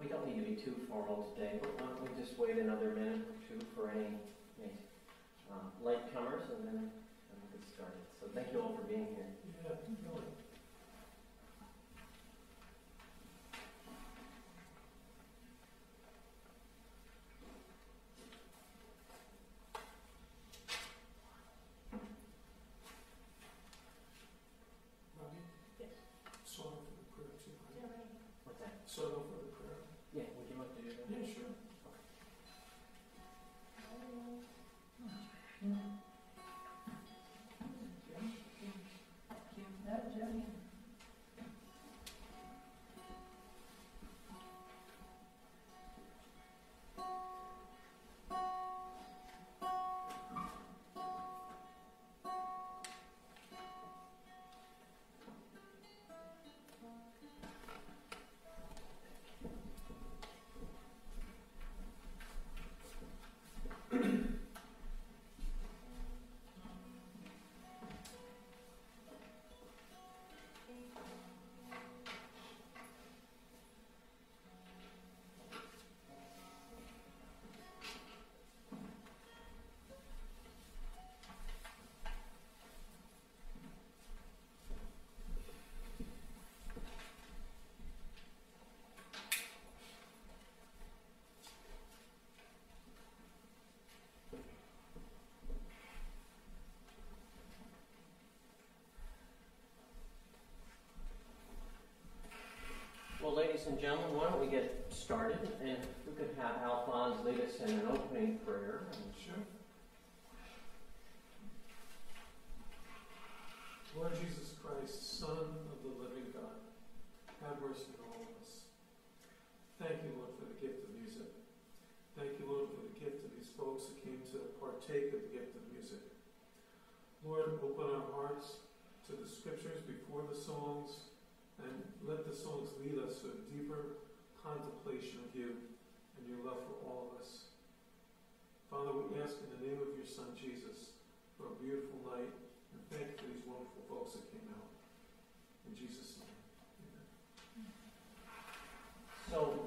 We don't need to be too formal today, but why don't we just wait another minute or two for any latecomers, and then we'll get started. So thank you all for being here. Yeah, really. Robbie? Yes. Solo for the prayer too, right? What's that? Solo for the prayer. Yeah, would you like to do that? Yeah, sure. Well, ladies and gentlemen, why don't we get started, and we could have Alfonse lead us in an opening prayer. Sure. Lord Jesus Christ, Son of the living God, have mercy on all of us. Thank you, Lord, for the gift of music. Thank you, Lord, for the gift of these folks that came to partake of the gift of music. Lord, open our hearts to the scriptures before the songs, and let the songs lead us to a deeper contemplation of you and your love for all of us. Father, we ask in the name of your Son, Jesus, for a beautiful night, and thank you for these wonderful folks that came out. In Jesus' name, amen. So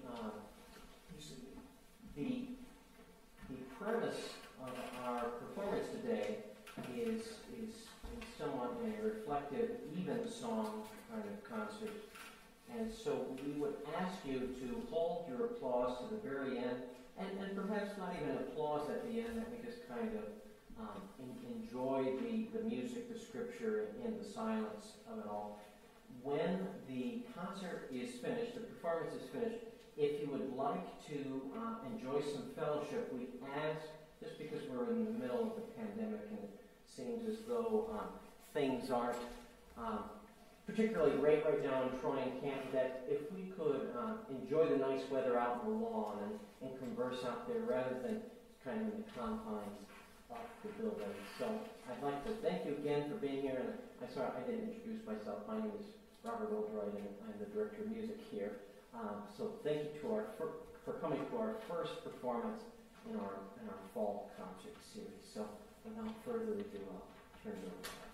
the premise of our performance today is somewhat a reflective, even-song kind of concert. And so we would ask you to hold your applause to the very end, and perhaps not even applause at the end, that we just kind of enjoy the music, the scripture, and the silence of it all. When the concert is finished, the performance is finished, if you would like to enjoy some fellowship, we ask, just because we're in the middle of the pandemic and it seems as though things aren't particularly great right now in Troy and Canton, that if we could enjoy the nice weather out on the lawn and converse out there rather than kind of in the confines of the building. So I'd like to thank you again for being here, and I'm sorry I didn't introduce myself. My name is Robert Oldroyd, and I'm the director of music here. So thank you for coming to our first performance in our fall concert series. So without further ado, I'll turn it over to Alfonse.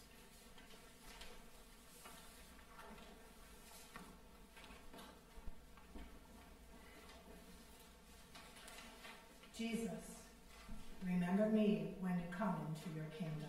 Jesus, remember me when you come into your kingdom.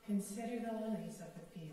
Consider the lilies of the field.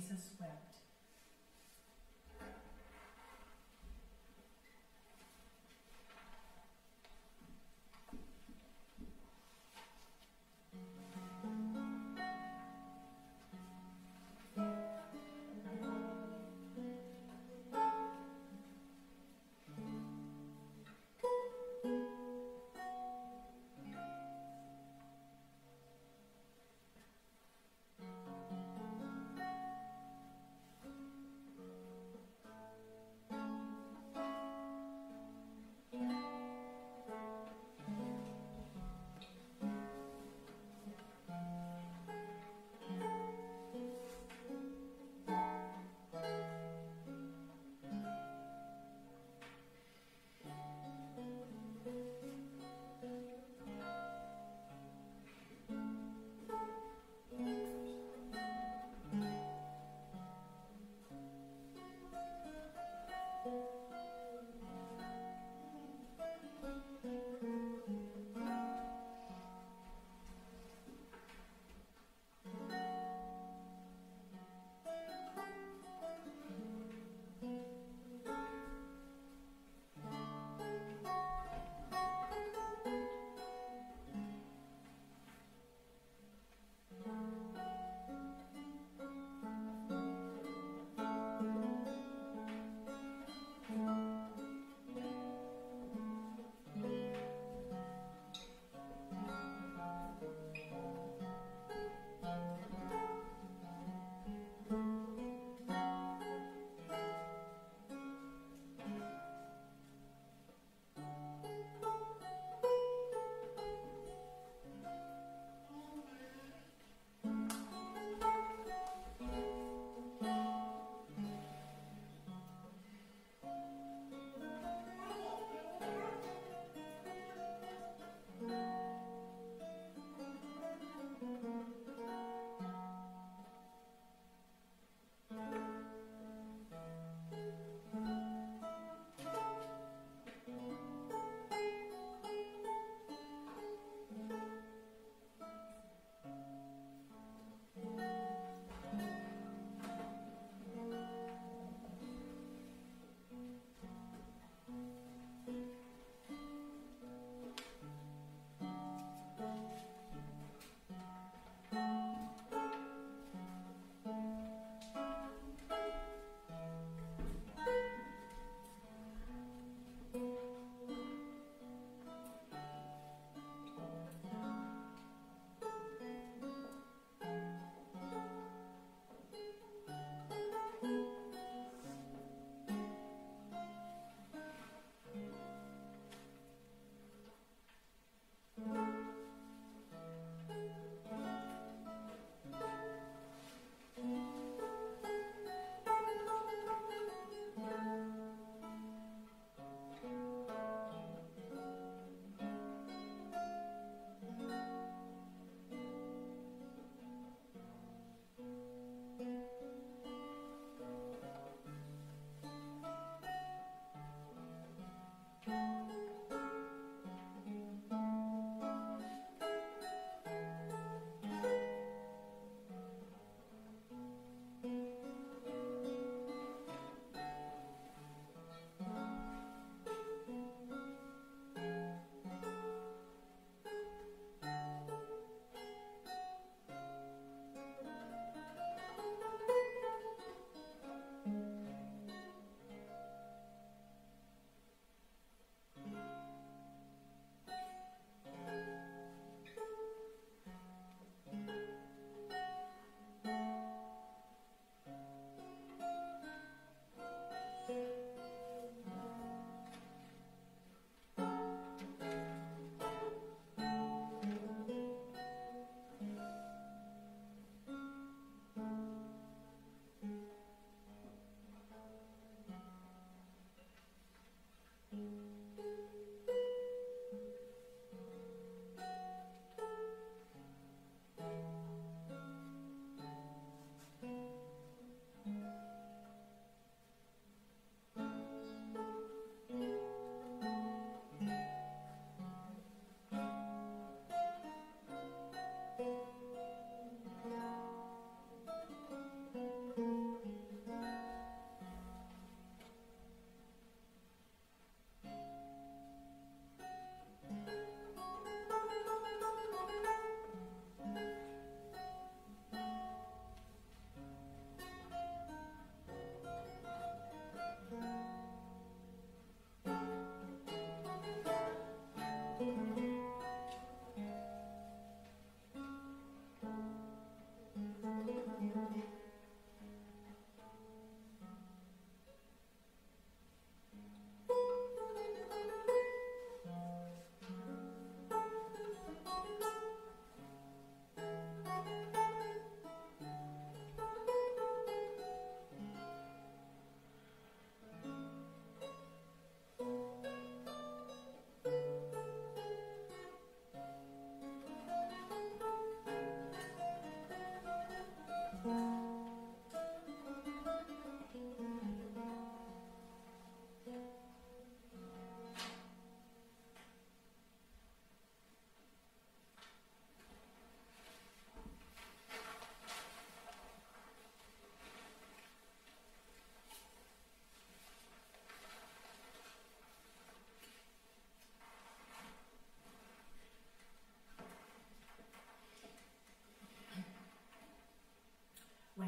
Jesus wept.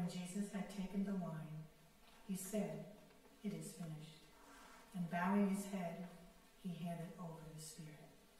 when Jesus had taken the wine, he said, "It is finished." And bowing his head, he handed over the Spirit.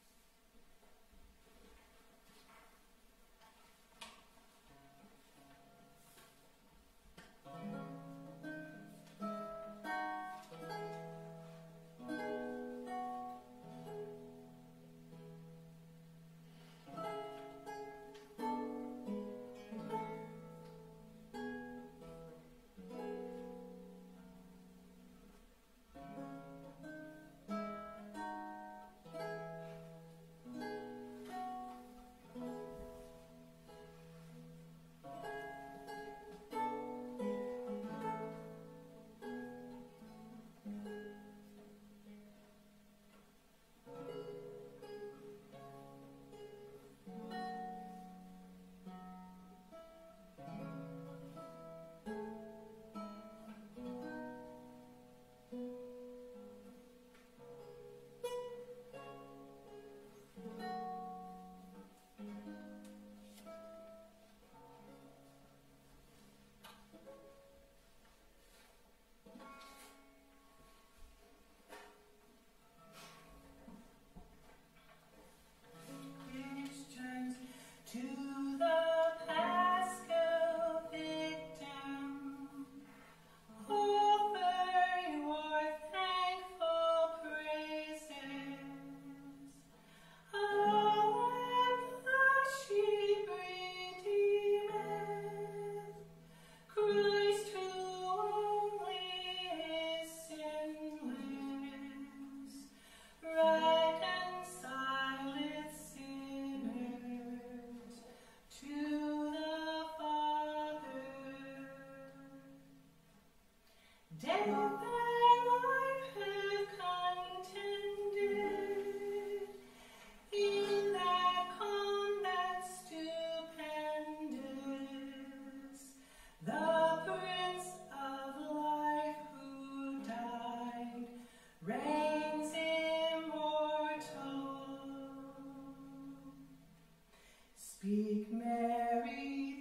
Speak, Mary,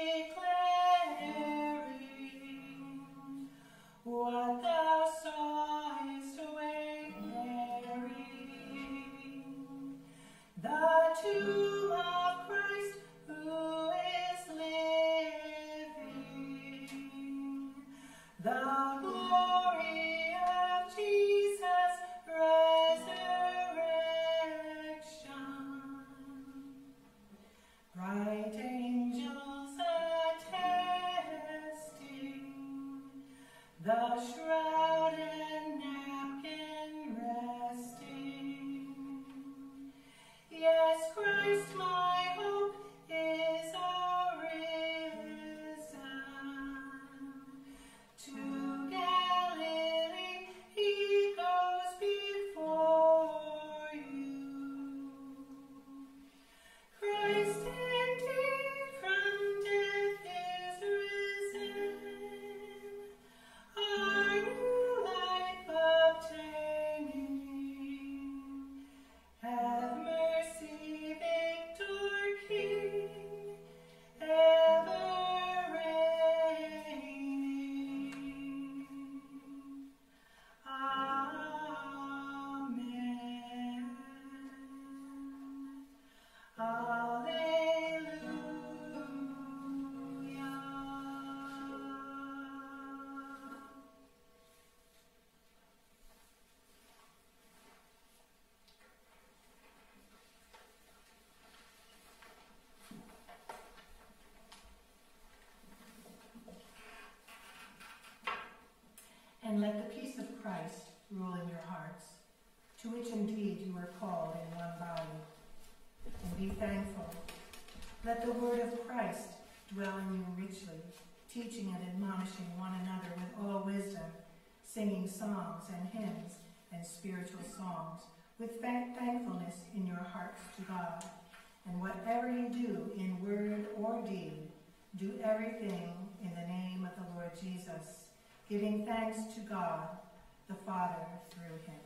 declaring what thou sawest wayfaring, the tomb of Christ who is living, the glory of Jesus' resurrection. Bright angels attesting, the shroud and napkin resting. Yes, Christ, my hope, is arisen. To Galilee he goes before you. Christ indeed from death is risen, our new life obtaining. Have mercy, Victor King, ever reigning. Amen. Hallelujah. And let the peace of Christ rule in your hearts, to which indeed you are called in one body. And be thankful. Let the word of Christ dwell in you richly, teaching and admonishing one another with all wisdom, singing songs and hymns and spiritual songs, with thankfulness in your hearts to God. And whatever you do in word or deed, do everything in the name of the Lord Jesus, giving thanks to God the Father through him.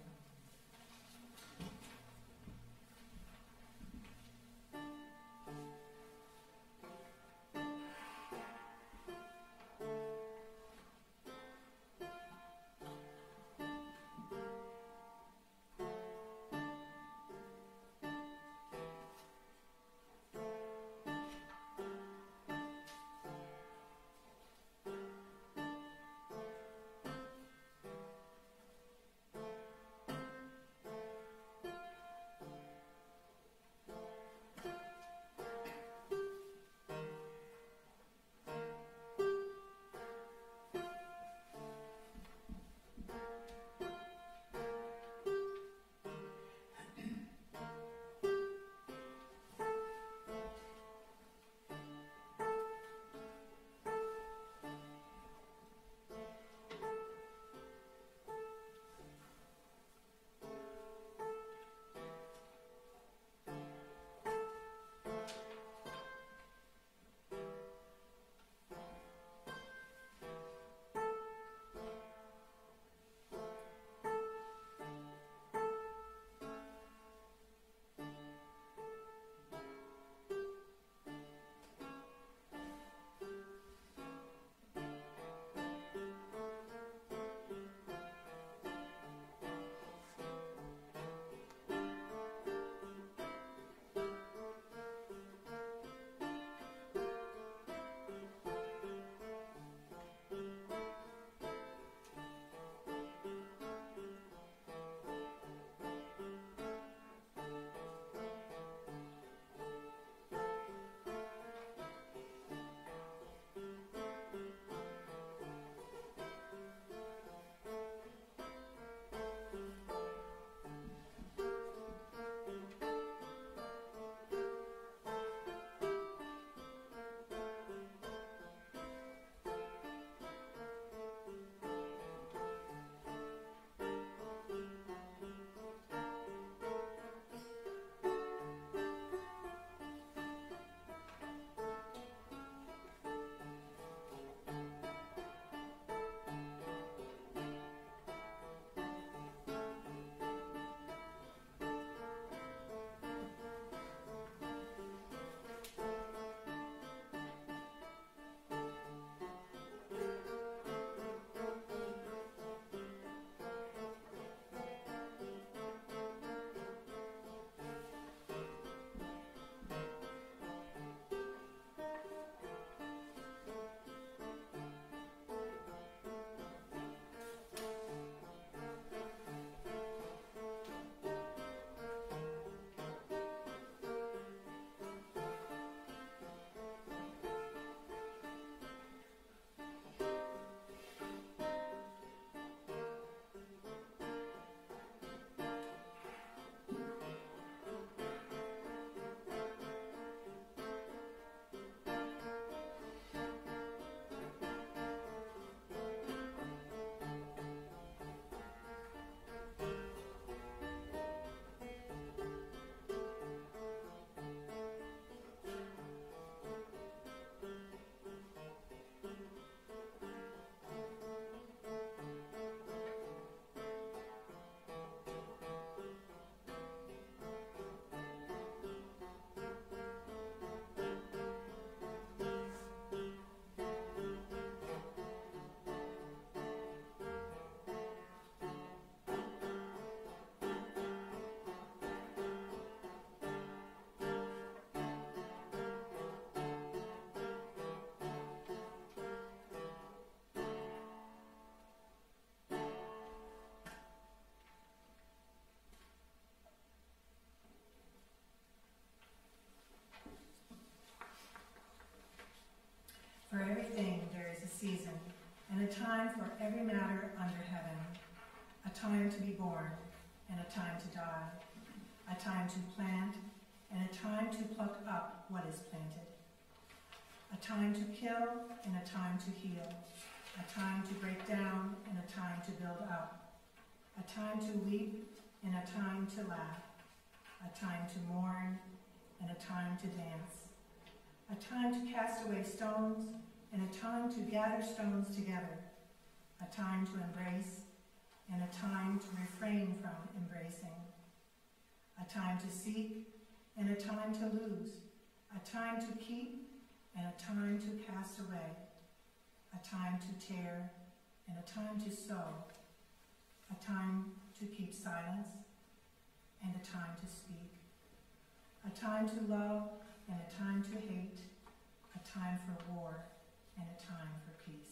time for every matter under heaven, a time to be born and a time to die, a time to plant and a time to pluck up what is planted, a time to kill and a time to heal, a time to break down and a time to build up, a time to weep and a time to laugh, a time to mourn and a time to dance, a time to cast away stones and a time to gather stones together, a time to embrace and a time to refrain from embracing, a time to seek and a time to lose, a time to keep and a time to cast away, a time to tear and a time to sow, a time to keep silence and a time to speak, a time to love and a time to hate, a time for war and a time for peace.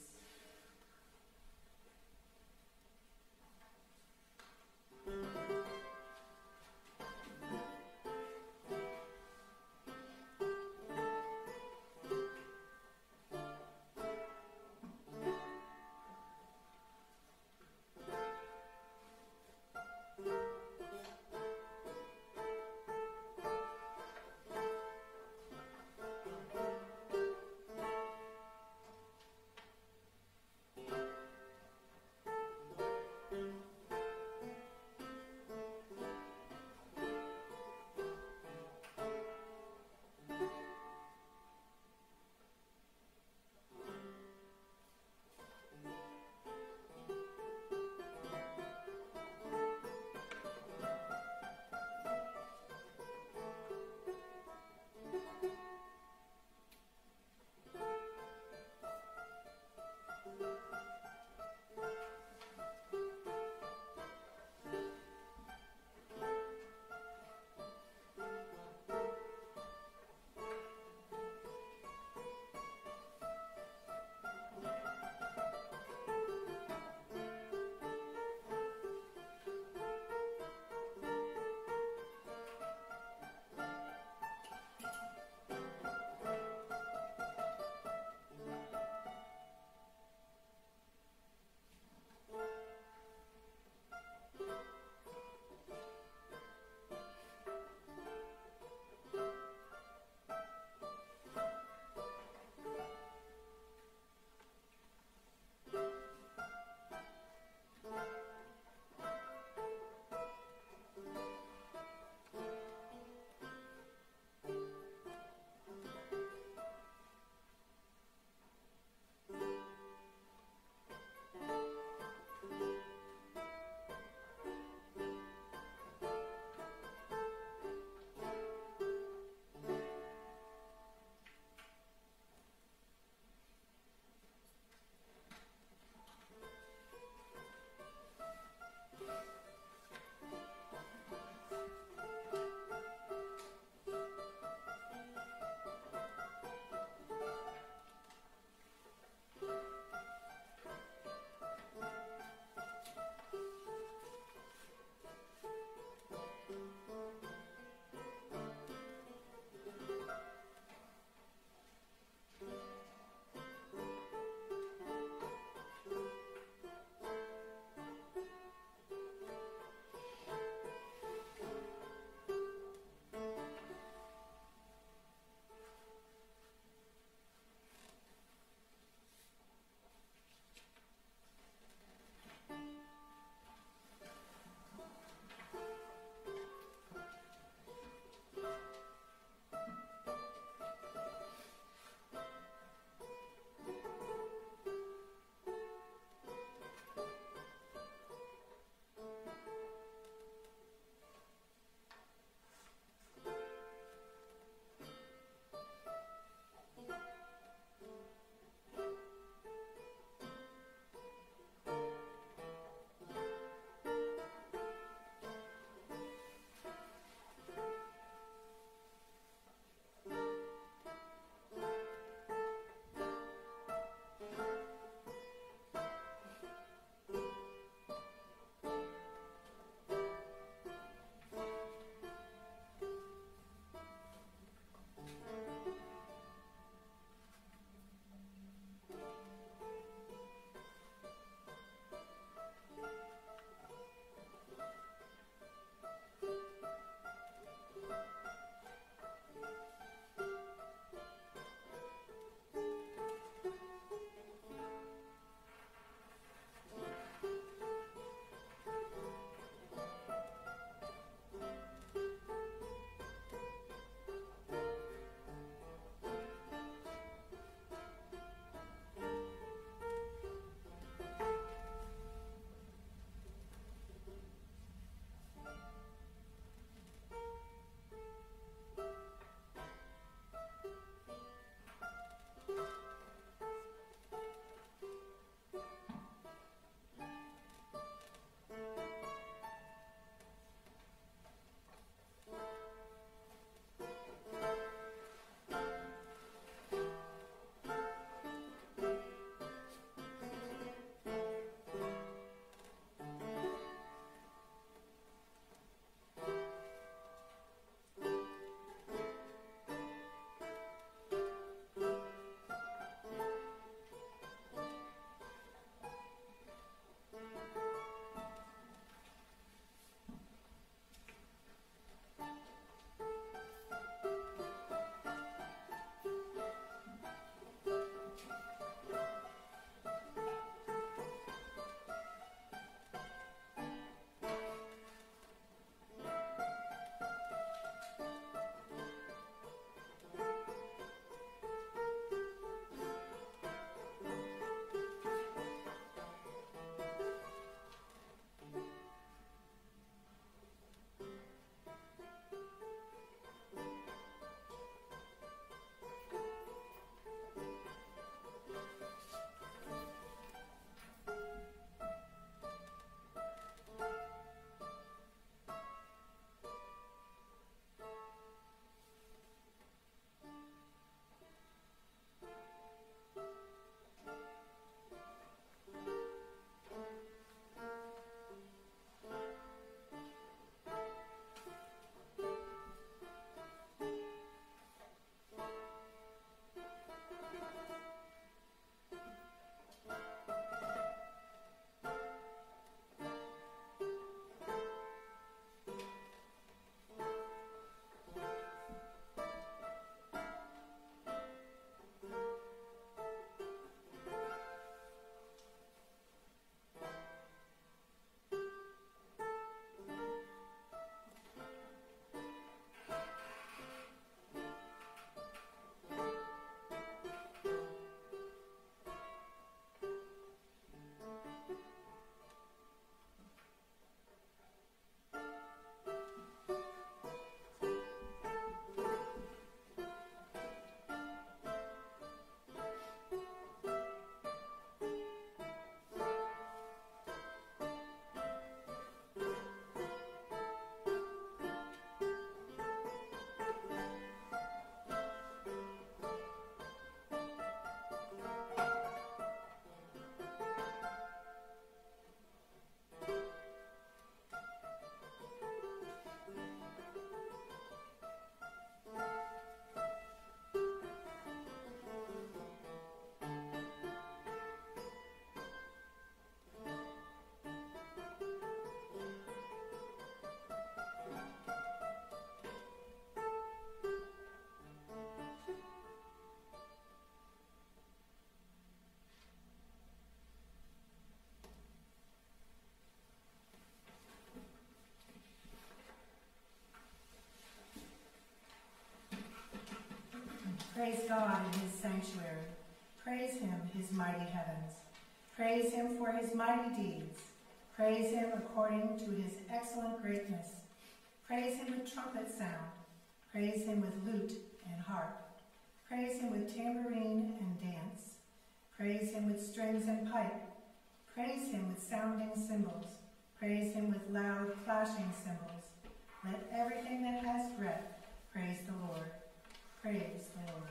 God in his sanctuary. Praise him, his mighty heavens. Praise him for his mighty deeds. Praise him according to his excellent greatness. Praise him with trumpet sound. Praise him with lute and harp. Praise him with tambourine and dance. Praise him with strings and pipe. Praise him with sounding cymbals. Praise him with loud clashing cymbals. Let everything that has breath praise the Lord. Praise the Lord.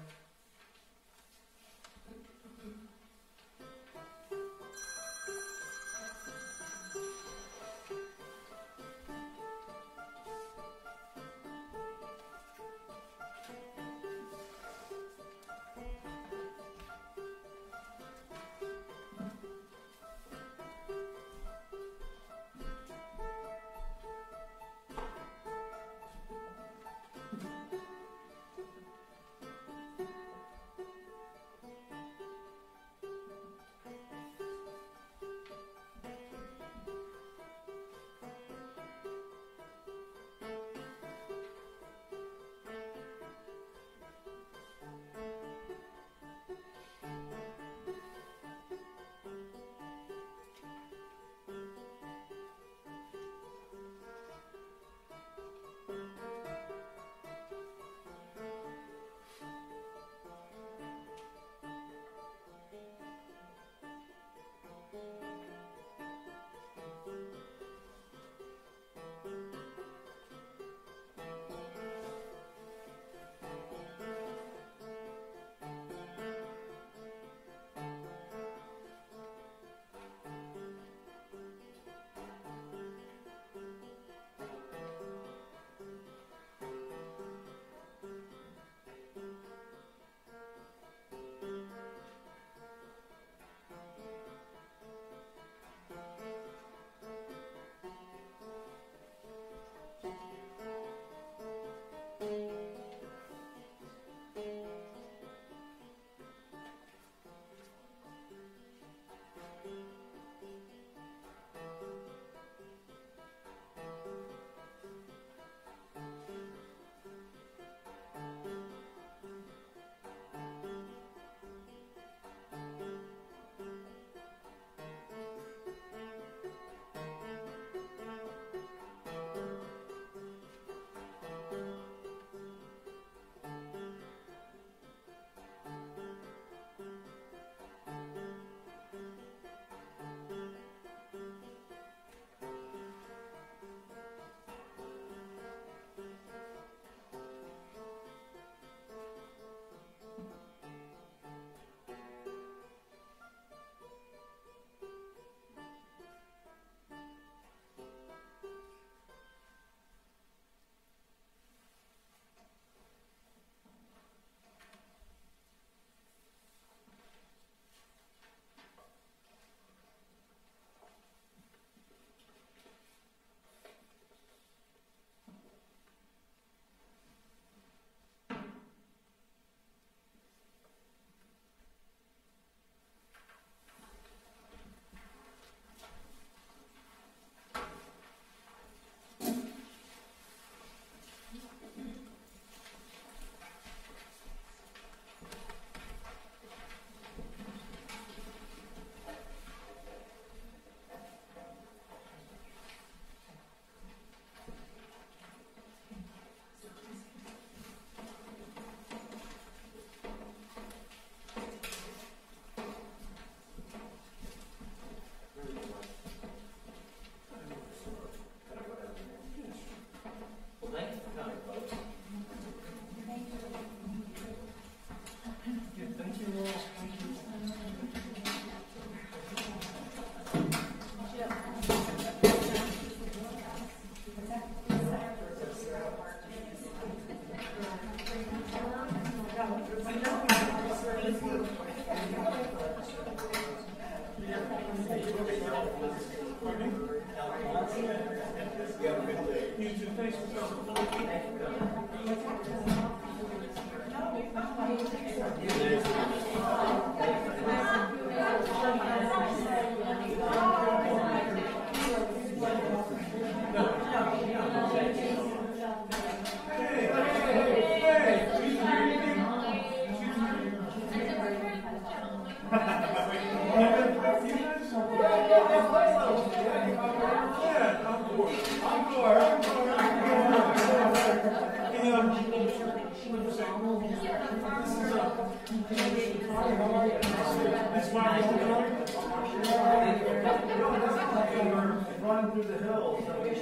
Running through the hills.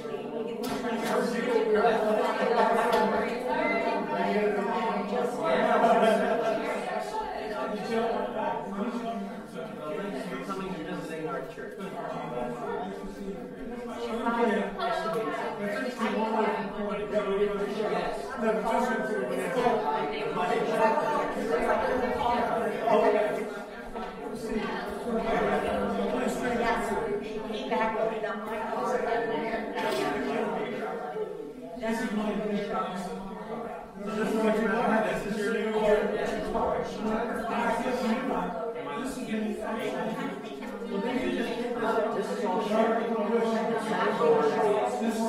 Coming and visiting our church. This is my new house. This is what you want. This is your new home. This is all sharing. This is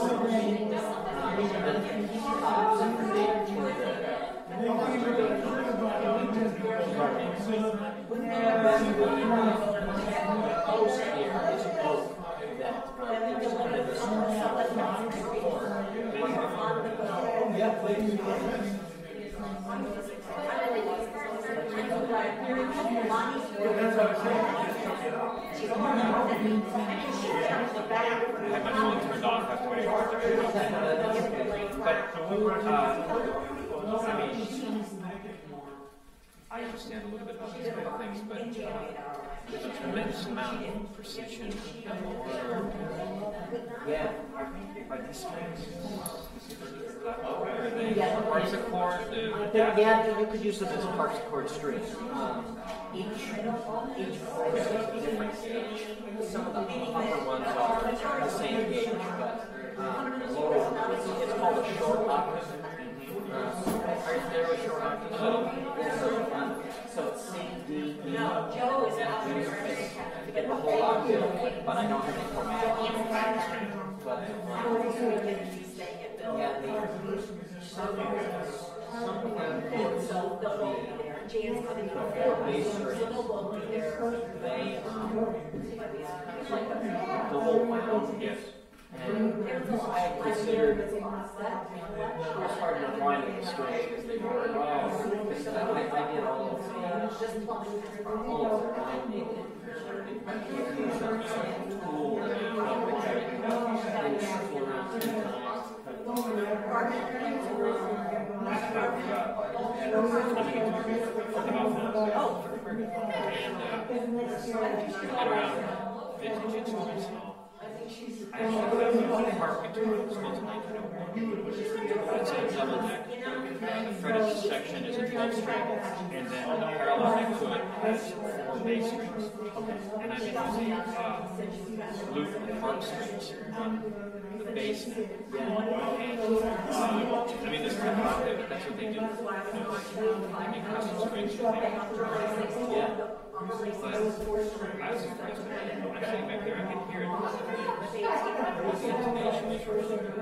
I had my phone turned off after waiting for it. But, I mean, I understand a little bit about these kind of things, but there's a tremendous amount of precision and order. Yeah. Are these strings are they harpsichord? Yeah, you could use them as harpsichord strings. Each voice is a different gauge. Some of the upper ones are the same gauge, but it's called a short octave. Are you familiar with short octave? So it's C, D, E, F, G, to get the whole octave, but I don't have any chromatic. But yeah, some of them the whole wound. Yes. And I considered it was hard enough winding the strings because they were I did all of the winding tool Vintage instruments and all. I actually have a harp guitar that's close to 1901. It's a double deck. The fretted section is a 12 string, and then parallel next to it has 4 bass strings. And I've been using lute and harp strings on the bass neck. And, I mean, this is not octave, but that's what they do. They make custom strings for them. Yeah. But I was surprised when I'm sitting back there, I could hear it. The intonation is really good.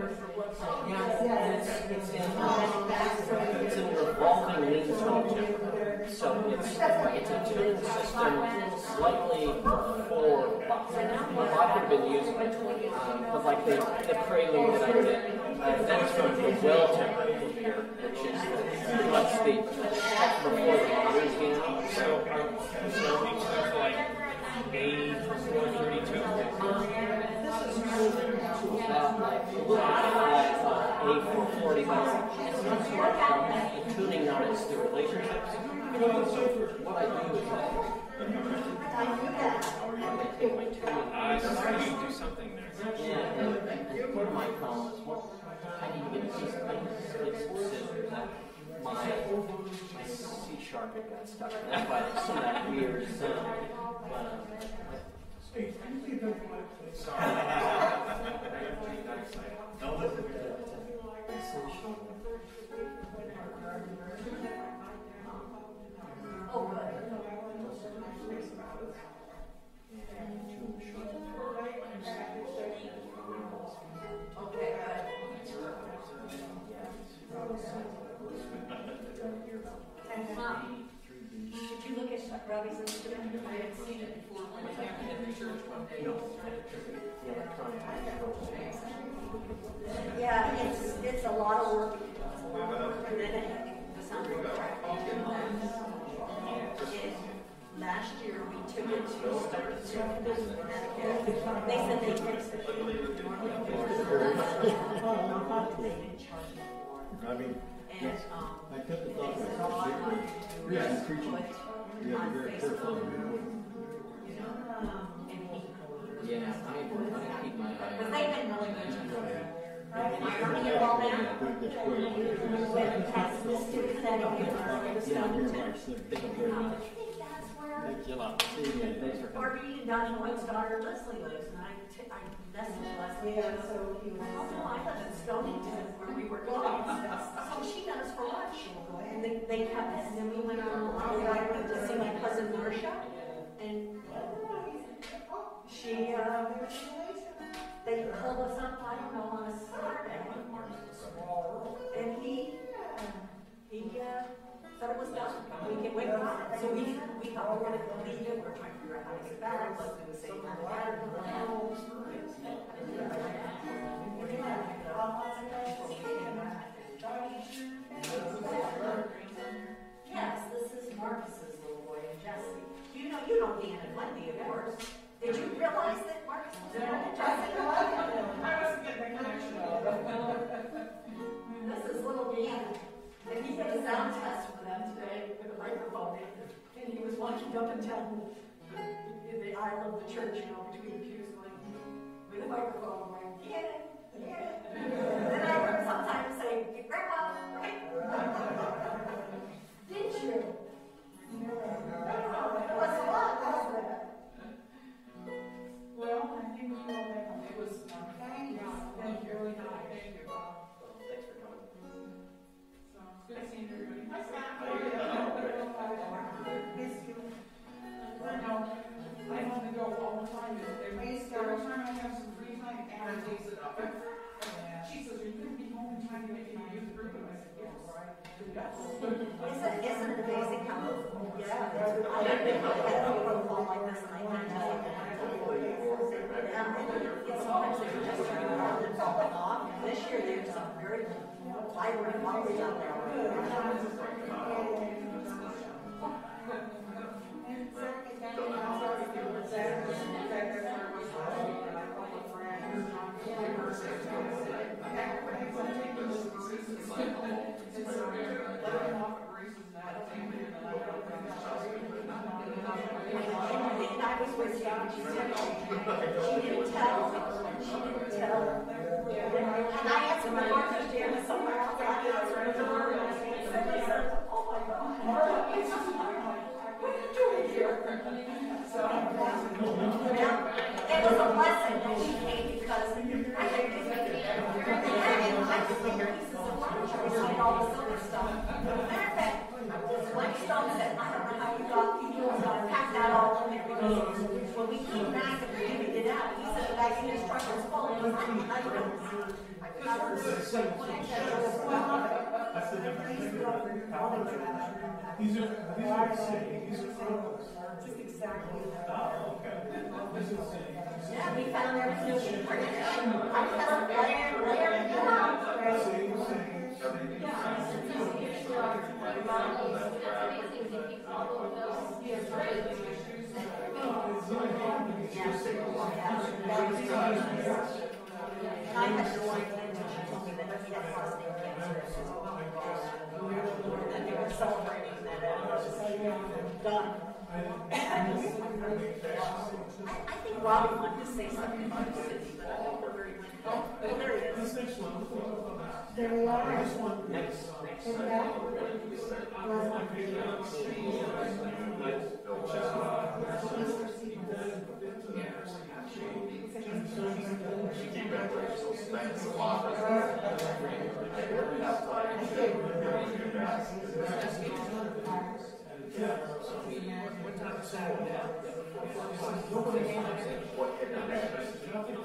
It's a revolving lean tone tempo. So it's a tuning system slightly before Bach. Bach had been using it, but like the prelude that I did, that's from the well tempo here, which is pretty much the before the modern piano. So each one's like A432. This is moving to about like a little bit like A440, but it's not so much the tuning now, it's the relationships. So what I do is I take my tuning. I see you do something there. Yeah, and part of my problem is I need to get these scissors. My C# had got stuck. That's why there's some of that weird sound. Did you look at Robbie's Instagram? I had seen it before when I was there in the church one day. No, the electronic control. Yeah, it's a lot of work. And then the soundtrack. Last year we took it to start Connecticut. They said they fixed it. They didn't charge me for it. I mean, And I kept the thought they said, that really preaching, you have to be very careful. and he Yeah, I keep my eye because on they've been really good to me. Am I running it all down? When past this to Connecticut, this Yeah, one you're to- my sister. Thank you very I much. think that's where Thanks a lot. See you again. Thanks for coming. Barbie and Donnie White's daughter Leslie lives, and I messaged Leslie. Yeah, so he was. Oh, no, I live in Stonington, where we were going. So she met us for lunch. And they kept us, and then we went on to see my cousin Marcia. And she, they pulled us up, I don't know, on a Saturday. And he said it was done. We can wait for it. So we thought we were going to leave it. We were trying to figure out how to get back. Leslie was saying, yes, this is Marcus's little boy and Jesse. You know Dan and Wendy, of course. Did you realize that Marcus was born in Jesse? I wasn't getting the connection out of it. This is little Dan. And he did a sound test for them today with a microphone. And he was walking up and down in the aisle of the church, between the pews, going, with a microphone, going, get it, get it. And then I heard sometimes say, Grandpa, right? Did you? No, it was a lot, wasn't it? Well, I think you all that it was thank you. Thank you. Really nice. Thank you, Bob. Thanks for coming. So it's good seeing everybody. Hi, Scott. Miss you. I know. I want to go all the time. Every time I have some free time, Anna takes it up. She says, "Are you going to be home in time to make your youth group?" And I said, "Yes." Isn't it amazing how, yeah, I didn't know I had a protocol like this, and I can't tell you. Yeah, it's sometimes they just turn around and fall off. This year, there's some very vibrant colors out there. And I was with you, and she said she didn't tell. And I answered my daughter's jam somewhere else. I answered the door, and I said, oh my God. What are you doing here? So, yeah, it was a blessing that she came because I think I just think pieces of lunch beside all this other stuff. Matter of fact, Mike Stone said, I don't know how you packed that all in there because when we came back and we figured it out, he said the bag in his truck was full. It was These are chronicles. Just exactly that. Oh, okay. This is yeah, we found everything. I found layer. I had no idea until she told me that he had prostate cancer. And they were celebrating that it was done. I think Robbie wanted to say something about the city, but I don't know where he went. Oh, there he is. this next one. There we are. This one. Next. What